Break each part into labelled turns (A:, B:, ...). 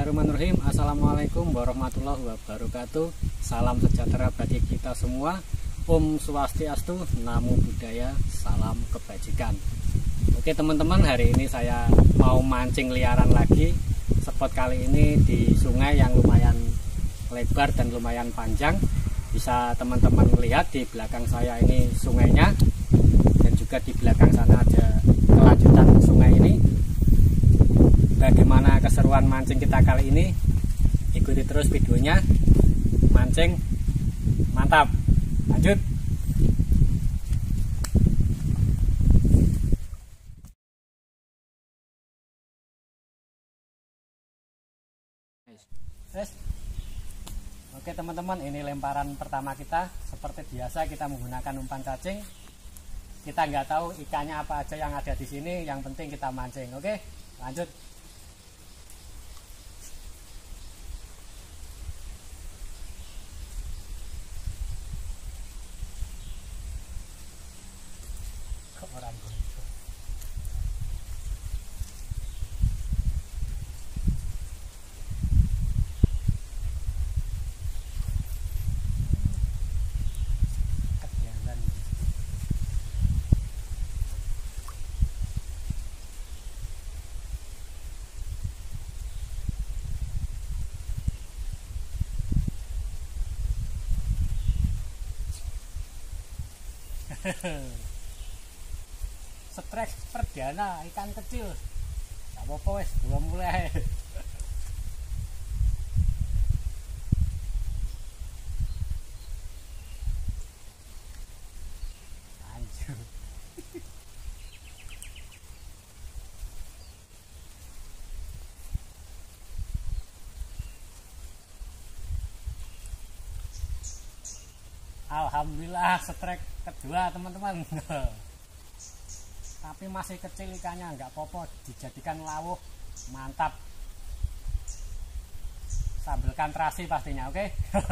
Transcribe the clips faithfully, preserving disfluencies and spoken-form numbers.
A: Bismillahirrahmanirrahim. Assalamualaikum warahmatullahi wabarakatuh. Salam sejahtera bagi kita semua. Om Swastiastu, Namo Buddhaya, salam kebajikan. Oke teman-teman, hari ini saya mau mancing liaran lagi. Spot kali ini di sungai yang lumayan lebar dan lumayan panjang. Bisa teman-teman lihat di belakang saya ini sungainya, dan juga di belakang sana ada kelanjutan sungai ini. Bagaimana keseruan mancing kita kali ini? Ikuti terus videonya. Mancing mantap. Lanjut. Yes. Oke teman-teman, ini lemparan pertama kita. Seperti biasa kita menggunakan umpan cacing. Kita nggak tahu ikannya apa aja yang ada di sini. Yang penting kita mancing. Oke, lanjut. Orang gonco. Kejalan. Strek perdana ikan kecil, gak apa-apa wes, belum mulai. Lanjut. Alhamdulillah strek kedua teman-teman. Tapi masih kecil ikannya, nggak apa-apa, dijadikan lawuh, mantap. Sambelkan terasi pastinya, oke?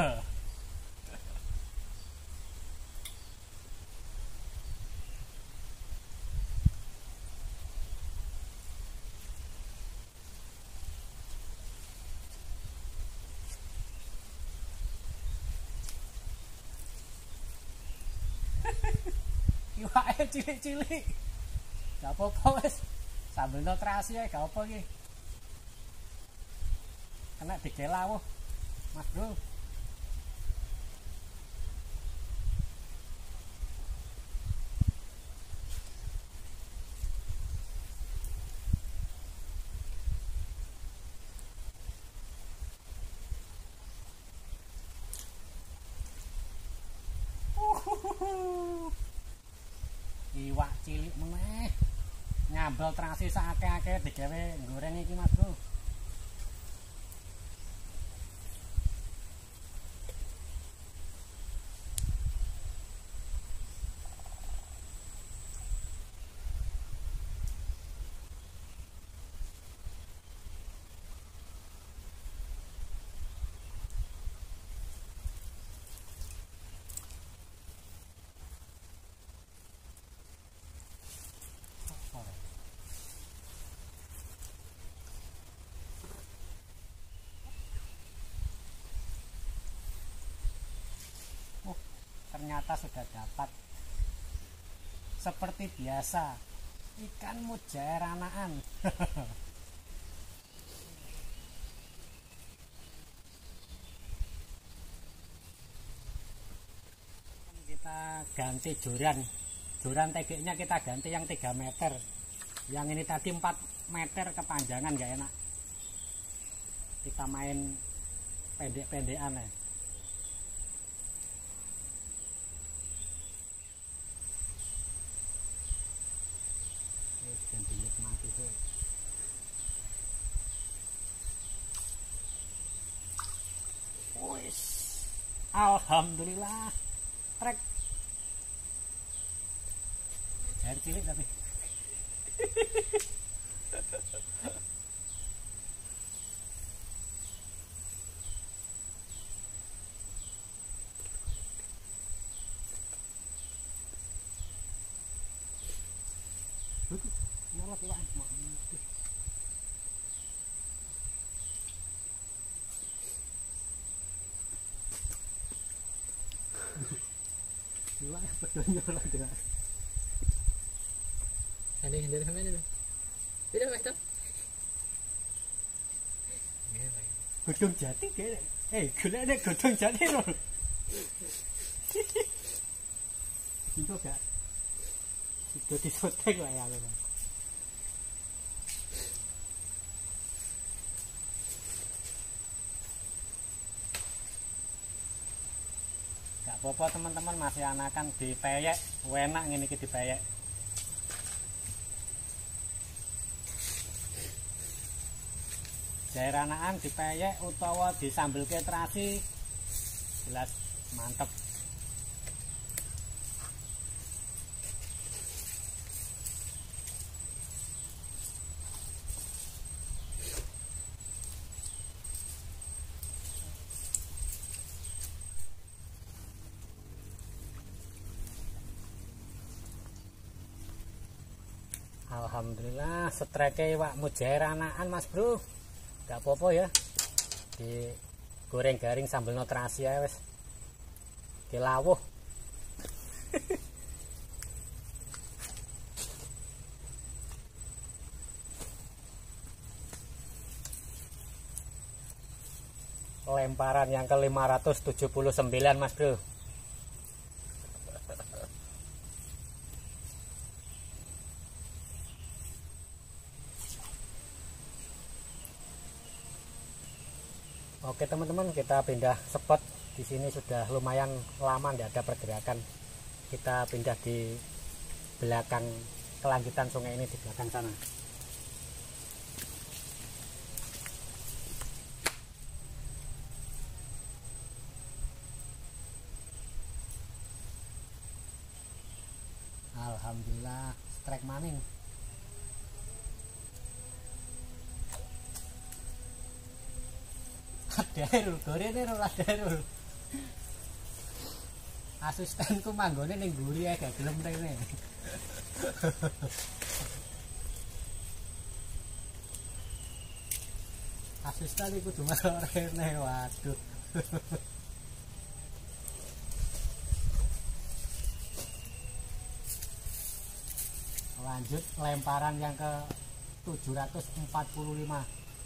A: Iwake cilik-cilik. Gak apa-apa wes, sambil no terasi ya, gak apa iki. Kena digelawuh, Mas Bro. Uhuhuhu. Iwak cilik meneh. Nyambel terasi sakake-ake digawe goreng iki Mas Bro. Ternyata sudah dapat. Seperti biasa, ikan mujair anakan. Kita ganti joran. Joran T G nya kita ganti yang tiga meter. Yang ini tadi empat meter kepanjangan, gak enak. Kita main pendek-pendekan ya. Alhamdulillah, trek air cilik tapi nyolot iwan. Iwak pedonyo lah gerak.
B: Ini hendak sampai ini. Tidak macam.
A: Godhong jati kene. Eh, golekne godhong jati lho. Itu gak. Itu disotek lah ya. Gak apa-apa teman-teman, masih anakan dipeyek, enak ngene iki dipeyek. Jair anakan dipeyek utawa disambelke terasi jelas mantep. Alhamdulillah setreke iwak mujair anakan Mas Bro. Gak apa-apa ya, di goreng garing sambal no terasi ya wes, dilawuh. Lemparan yang ke lima ratus tujuh puluh sembilan Mas Bro. Oke teman-teman, kita pindah spot. Di sini sudah lumayan lama tidak ada pergerakan. Kita pindah di belakang kelanjutan sungai ini, di belakang sana. Alhamdulillah, strike maning. Darul, gorene ora darul. Asistenku manggone ning mburi ae gak gelem rene. Asisten iku cuma rene, waduh. Lanjut lemparan yang ke tujuh ratus empat puluh lima.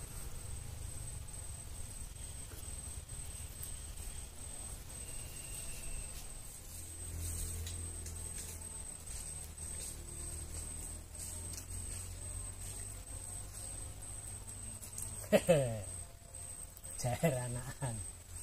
A: Jair anakan.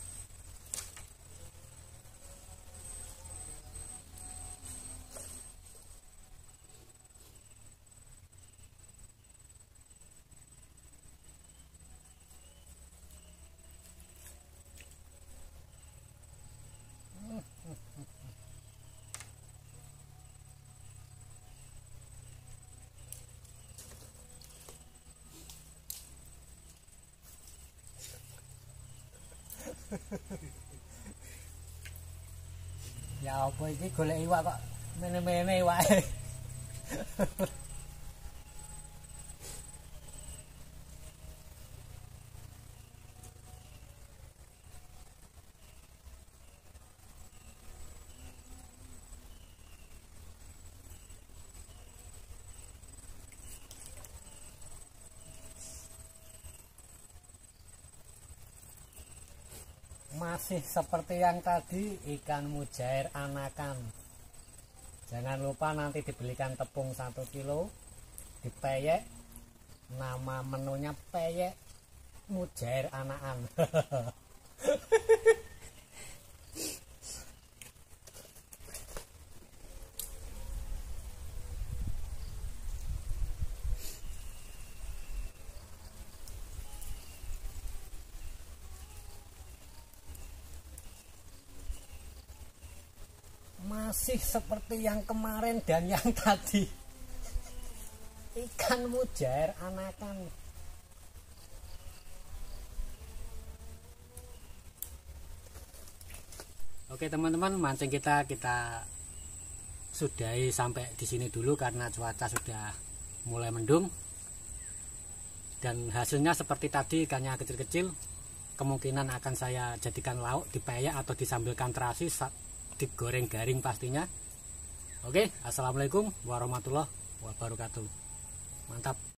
A: Ya apa iki golek iwak kok mene-mene iwake. Masih seperti yang tadi, ikan mujair anakan. Jangan lupa nanti dibelikan tepung satu kilo, dipeyek. Nama menunya peyek mujair anakan. Masih seperti yang kemarin dan yang tadi, ikan mujair anakan. Oke teman-teman, mancing kita kita sudahi sampai di sini dulu karena cuaca sudah mulai mendung. Dan hasilnya seperti tadi, ikannya kecil-kecil. Kemungkinan akan saya jadikan lauk, dipeyek atau disambelkan terasi digoreng garing pastinya. Oke, assalamualaikum warahmatullahi wabarakatuh. Mantap.